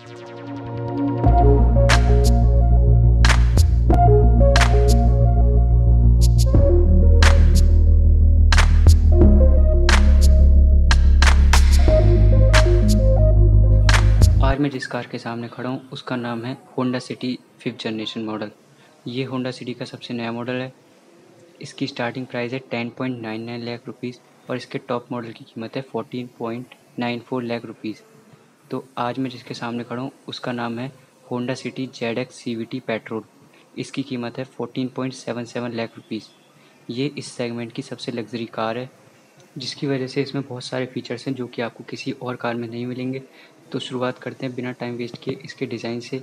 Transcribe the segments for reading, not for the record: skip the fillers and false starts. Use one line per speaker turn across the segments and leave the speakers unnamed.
आज मैं जिस कार के सामने खड़ा हूँ उसका नाम है Honda City 5th generation model. ये होंडा सिटी का सबसे नया मॉडल है। इसकी स्टार्टिंग प्राइस है 10.99 लाख रुपीज़ और इसके टॉप मॉडल की कीमत है 14.94 लाख रुपीज़। तो आज मैं जिसके सामने खड़ा हूँ उसका नाम है Honda City ZX CVT petrol. इसकी कीमत है 14.77 लाख रुपीज़। ये इस सेगमेंट की सबसे लग्जरी कार है, जिसकी वजह से इसमें बहुत सारे फीचर्स हैं जो कि आपको किसी और कार में नहीं मिलेंगे। तो शुरुआत करते हैं बिना टाइम वेस्ट किए इसके डिज़ाइन से।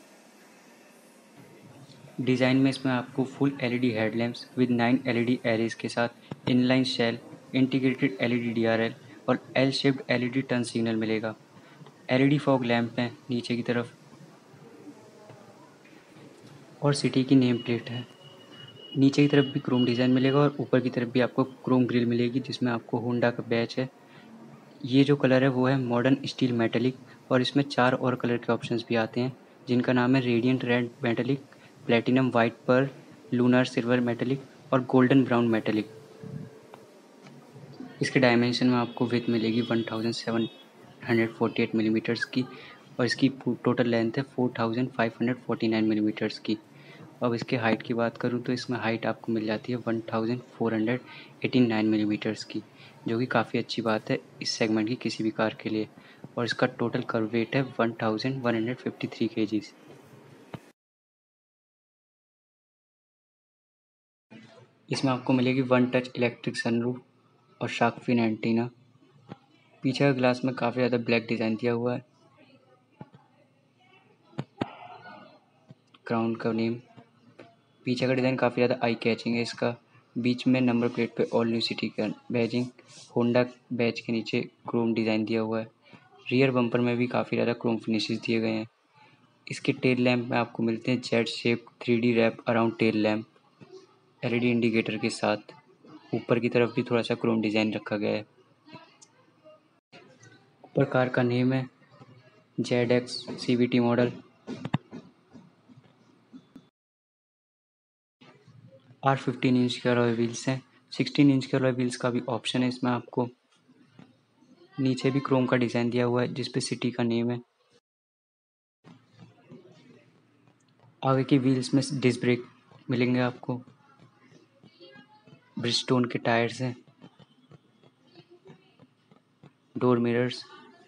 डिज़ाइन में इसमें आपको full LED headlamps with 9 LED arrays के साथ inline shell, integrated LED DRL और L shaped LED turn signal मिलेगा। LED फॉग लैंप है नीचे की तरफ और सिटी की नेम प्लेट है। नीचे की तरफ भी क्रोम डिज़ाइन मिलेगा और ऊपर की तरफ भी आपको क्रोम ग्रिल मिलेगी जिसमें आपको होंडा का बैच है। ये जो कलर है वो है मॉडर्न स्टील मेटेलिक और इसमें 4 और कलर के ऑप्शंस भी आते हैं जिनका नाम है radiant red metallic, platinum white pearl, lunar silver metallic और गोल्डन ब्राउन मेटेलिक। इसके डायमेंशन में आपको विड्थ मिलेगी 1748 मिलीमीटर्स की और इसकी टोटल लेंथ है 4549 मिलीमीटर्स की। अब इसके हाइट की बात करूँ तो इसमें हाइट आपको मिल जाती है 1489 मिलीमीटर्स की, जो कि काफ़ी अच्छी बात है इस सेगमेंट की किसी भी कार के लिए। और इसका टोटल कर्व वेट है 1153 kgs। इसमें आपको मिलेगी वन टच इलेक्ट्रिक सनरूफ और शार्क फिन एंटीना। पीछे का ग्लास में काफ़ी ज़्यादा ब्लैक डिज़ाइन दिया हुआ है। क्राउन का नेम, पीछे का डिज़ाइन काफ़ी ज़्यादा आई कैचिंग है इसका। बीच में नंबर प्लेट पे ऑल न्यू सिटी का बैजिंग, होंडा बैच के नीचे क्रोम डिज़ाइन दिया हुआ है। रियर बम्पर में भी काफ़ी ज़्यादा क्रोम फिनिशेस दिए गए हैं। इसके टेल लैंप में आपको मिलते हैं Z shape 3D wrap around tail lamp LED indicator के साथ। ऊपर की तरफ भी थोड़ा सा क्रोम डिज़ाइन रखा गया है। ऊपर कार का नेम है ZX CVT model. R15 inch के अलॉय व्हील्स हैं। 16 इंच के अलॉय व्हील्स का भी ऑप्शन है इसमें आपको। नीचे भी क्रोम का डिज़ाइन दिया हुआ है जिस पे सिटी का नेम है। आगे के व्हील्स में डिस्क ब्रेक मिलेंगे आपको। ब्रिजस्टोन के टायर्स हैं। Door mirrors,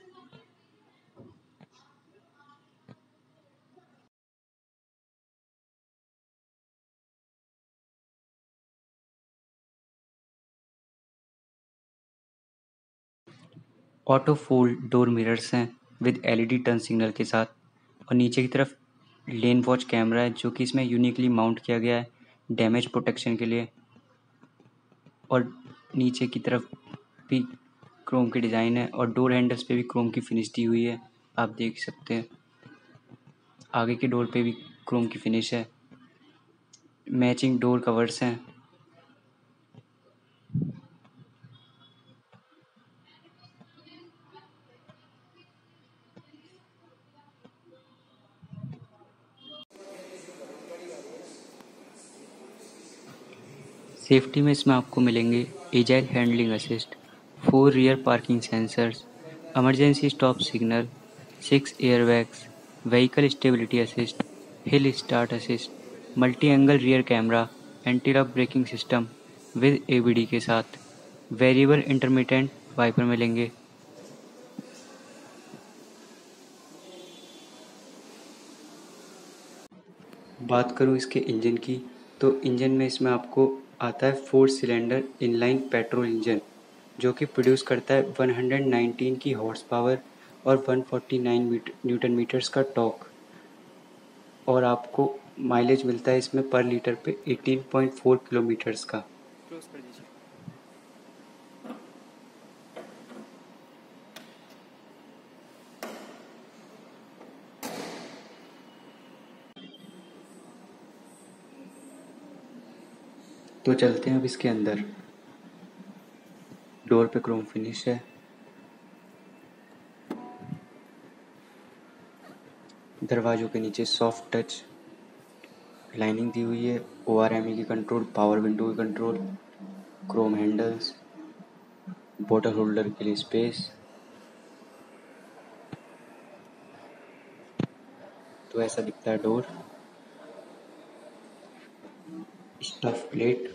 auto fold door mirrors हैं विद LED टर्न सिग्नल के साथ। और नीचे की तरफ लेन वॉच कैमरा है जो कि इसमें यूनिकली माउंट किया गया है डैमेज प्रोटेक्शन के लिए। और नीचे की तरफ भी क्रोम की डिज़ाइन है और डोर हैंडल्स पे भी क्रोम की फिनिश दी हुई है, आप देख सकते हैं। आगे के डोर पे भी क्रोम की फिनिश है। मैचिंग डोर कवर्स हैं। सेफ्टी में इसमें आपको मिलेंगे agile handling assist, 4 rear parking sensors, emergency stop signal, 6 airbags, vehicle stability assist, hill start assist, multi angle rear camera, anti lock braking system with ABD के साथ, variable intermittent wiper मिलेंगे। बात करूँ इसके इंजन की तो इंजन में इसमें आपको आता है 4 सिलेंडर इनलाइन पेट्रोल इंजन जो कि प्रोड्यूस करता है 119 की हॉर्स पावर और 149 न्यूटन मीटर्स का टॉर्क। और आपको माइलेज मिलता है इसमें पर लीटर पे 18.4 किलोमीटर्स का। तो चलते हैं अब इसके अंदर। डोर पे क्रोम फिनिश है। दरवाज़ों के नीचे सॉफ्ट टच लाइनिंग दी हुई है, ORME की कंट्रोल, पावर विंडो की कंट्रोल, क्रोम हैंडल्स, बोतल होल्डर के लिए स्पेस। तो ऐसा दिखता है door. Scuff plate,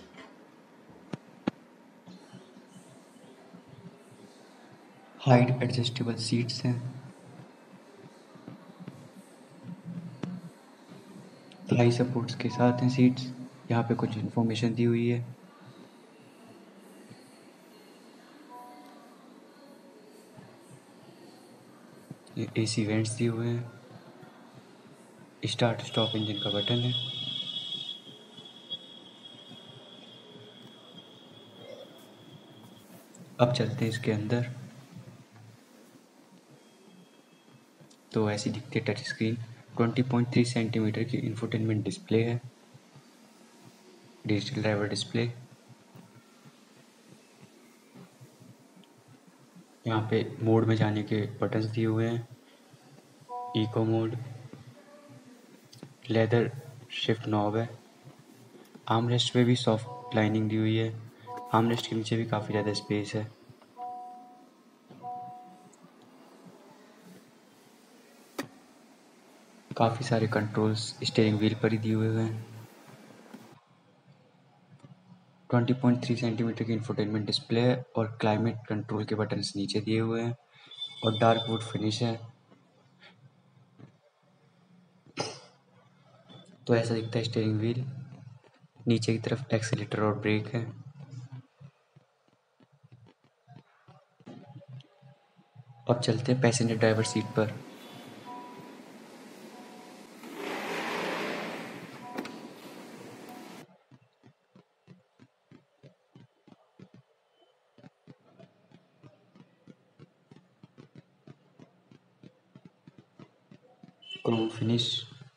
height adjustable seats हैं, थाई सपोर्ट्स के साथ हैं सीट्स। यहाँ पे कुछ इन्फॉर्मेशन दी हुई है। ये AC वेंट्स दिए हुए हैं। स्टार्ट स्टॉप इंजन का बटन है। अब चलते हैं इसके अंदर। तो ऐसी दिखती है टच स्क्रीन। 20.3 सेंटीमीटर की इंफोटेनमेंट डिस्प्ले है, डिजिटल ड्राइवर डिस्प्ले। यहाँ पे मोड में जाने के बटन्स दिए हुए हैं, eco mode, leather shift knob है। आर्मरेस्ट पे भी सॉफ्ट लाइनिंग दी हुई है। आर्मरेस्ट के नीचे भी काफ़ी ज़्यादा स्पेस है। काफ़ी सारे कंट्रोल्स स्टीयरिंग व्हील पर ही दिए हुए हैं। 20.3 सेंटीमीटर की इंफोटेनमेंट डिस्प्ले है और क्लाइमेट कंट्रोल के बटन्स नीचे दिए हुए हैं और डार्क वुड फिनिश है। तो ऐसा दिखता है स्टीयरिंग व्हील। नीचे की तरफ एक्सीलेटर और ब्रेक है। अब चलते हैं पैसेंजर ड्राइवर सीट पर। Chrome finish,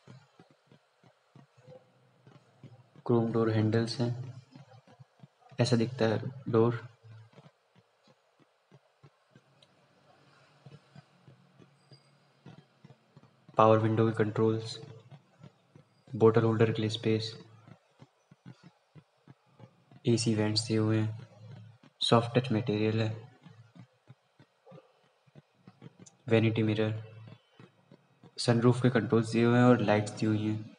chrome door handles हैं। ऐसा दिखता है डोर। पावर विंडो के कंट्रोल्स, बोतल होल्डर के लिए स्पेस, AC वेंट्स दिए हुए हैं, सॉफ्ट टच मटेरियल है, वैनिटी मिरर, सनरूफ के कंट्रोल्स दिए हुए हैं और लाइट्स दी हुई हैं।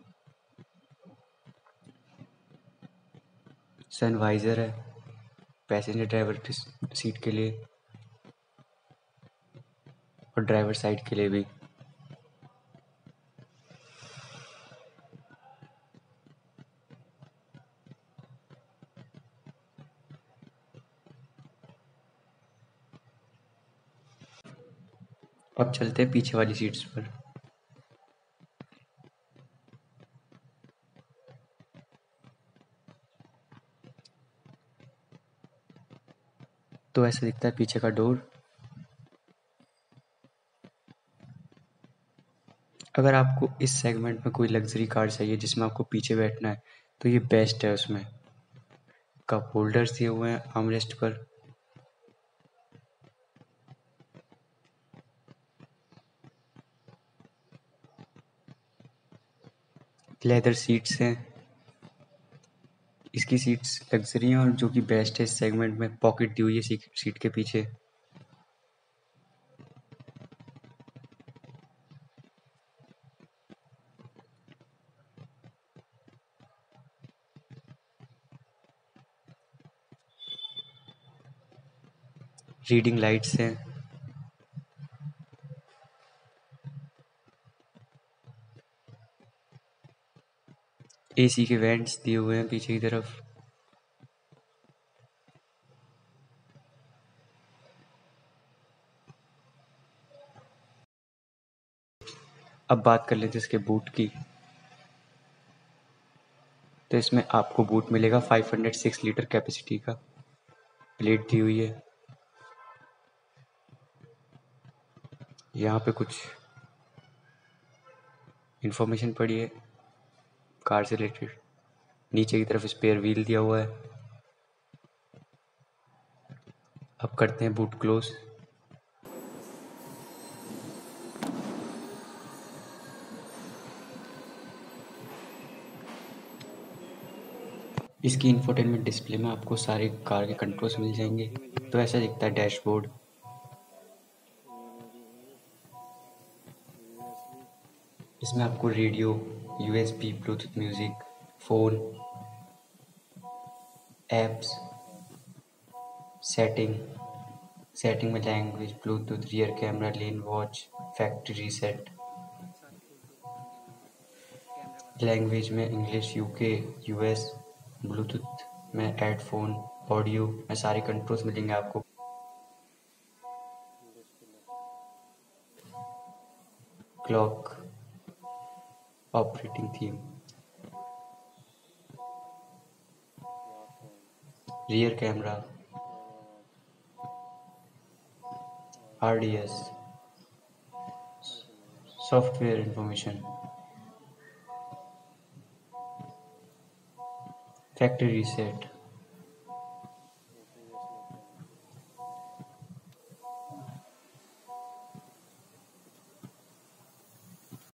सन वाइजर है पैसेंजर ड्राइवर सीट के लिए और ड्राइवर साइड के लिए भी। अब चलते हैं पीछे वाली सीट्स पर। तो ऐसा दिखता है पीछे का डोर। अगर आपको इस सेगमेंट में कोई लग्जरी कार चाहिए जिसमें आपको पीछे बैठना है तो ये बेस्ट है। उसमें कप होल्डर्स दिए हुए हैं आर्मरेस्ट पर, लेदर सीट्स हैं। इसकी सीट्स लग्जरी हैं और जो कि बेस्ट है इस सेगमेंट में। पॉकेट दी हुई है सीट के पीछे। रीडिंग लाइट्स हैं। AC के वेंट्स दिए हुए हैं पीछे की तरफ। अब बात कर लेते हैं इसके बूट की। तो इसमें आपको बूट मिलेगा 506 लीटर कैपेसिटी का। प्लेट दी हुई है। यहाँ पे कुछ इन्फॉर्मेशन पड़ी है कार से रिलेटेड। नीचे की तरफ स्पेयर व्हील दिया हुआ है। अब करते हैं बूट क्लोज। इसकी इंफोटेनमेंट डिस्प्ले में आपको सारे कार के कंट्रोल्स मिल जाएंगे। तो ऐसा दिखता है डैशबोर्ड। इसमें आपको radio, USB, Bluetooth music, phone, apps, setting में language, Bluetooth, rear camera, lane watch, factory reset. Language में इंग्लिश, यूके, यूएस, ब्लूटूथ में हेडफोन, ऑडियो में सारे कंट्रोल्स मिलेंगे आपको। Clock, operating theme, rear camera, RDS, software information, factory reset,